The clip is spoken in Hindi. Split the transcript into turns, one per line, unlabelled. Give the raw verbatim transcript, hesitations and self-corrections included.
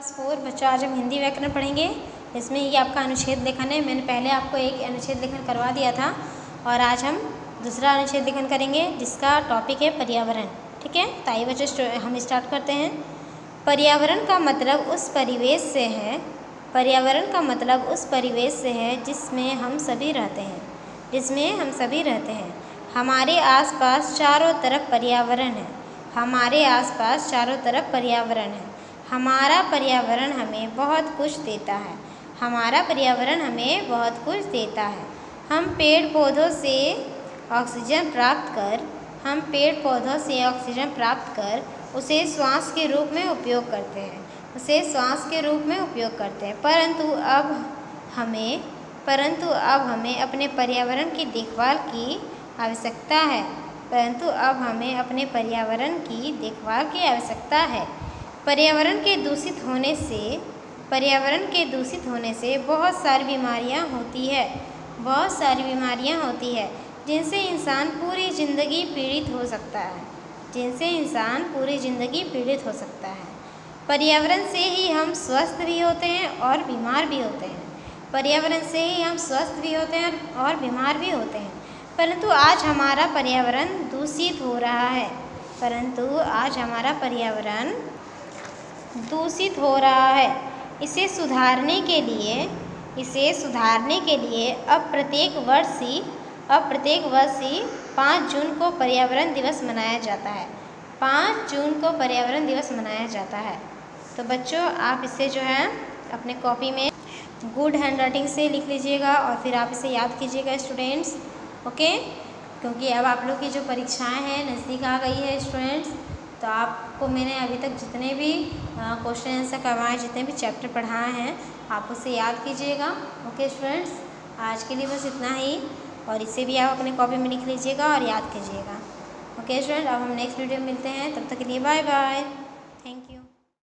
क्लास फोर बच्चों, आज हम हिंदी व्याकरण पढ़ेंगे। इसमें ये आपका अनुच्छेद लेखन है। मैंने पहले आपको एक अनुच्छेद लेखन करवा दिया था और आज हम दूसरा अनुच्छेद लेखन करेंगे जिसका टॉपिक है पर्यावरण। ठीक है, तो आइए बच्चों हम स्टार्ट करते हैं। पर्यावरण का मतलब उस परिवेश से है पर्यावरण का मतलब उस परिवेश से है जिसमें हम सभी रहते हैं जिसमें हम सभी रहते हैं हमारे आसपास चारों तरफ पर्यावरण है हमारे आसपास चारों तरफ पर्यावरण है हमारा पर्यावरण हमें बहुत कुछ देता है हमारा पर्यावरण हमें बहुत कुछ देता है हम पेड़ पौधों से ऑक्सीजन प्राप्त कर हम पेड़ पौधों से ऑक्सीजन प्राप्त कर उसे श्वास के रूप में उपयोग करते हैं उसे श्वास के रूप में उपयोग करते हैं परंतु अब हमें परंतु अब हमें अपने पर्यावरण की देखभाल की आवश्यकता है परंतु अब हमें अपने पर्यावरण की देखभाल की आवश्यकता है पर्यावरण के दूषित होने से पर्यावरण के दूषित होने से बहुत सारी बीमारियां होती है बहुत सारी बीमारियां होती है जिनसे इंसान पूरी ज़िंदगी पीड़ित हो सकता है जिनसे इंसान पूरी ज़िंदगी पीड़ित हो सकता है पर्यावरण से ही हम स्वस्थ भी होते हैं और बीमार भी होते हैं पर्यावरण से ही हम स्वस्थ भी होते हैं और बीमार भी होते हैं परंतु आज हमारा पर्यावरण दूषित हो रहा है परंतु आज हमारा पर्यावरण दूषित हो रहा है इसे सुधारने के लिए इसे सुधारने के लिए अब प्रत्येक वर्ष ही अब प्रत्येक वर्ष ही पाँच जून को पर्यावरण दिवस मनाया जाता है पाँच जून को पर्यावरण दिवस मनाया जाता है। तो बच्चों, आप इसे जो है अपने कॉपी में गुड हैंड राइटिंग से लिख लीजिएगा और फिर आप इसे याद कीजिएगा स्टूडेंट्स। ओके, क्योंकि अब आप लोग की जो परीक्षाएं हैं नज़दीक आ गई है स्टूडेंट्स, तो आपको मैंने अभी तक जितने भी क्वेश्चन आंसर करवाए जितने भी चैप्टर पढ़ाए हैं आप उसे याद कीजिएगा। ओके स्टूडेंट्स, आज के लिए बस इतना ही और इसे भी आप अपने कॉपी में लिख लीजिएगा और याद कीजिएगा। ओके स्टूडेंट, अब हम नेक्स्ट वीडियो में मिलते हैं, तब तक के लिए बाय बाय, थैंक यू।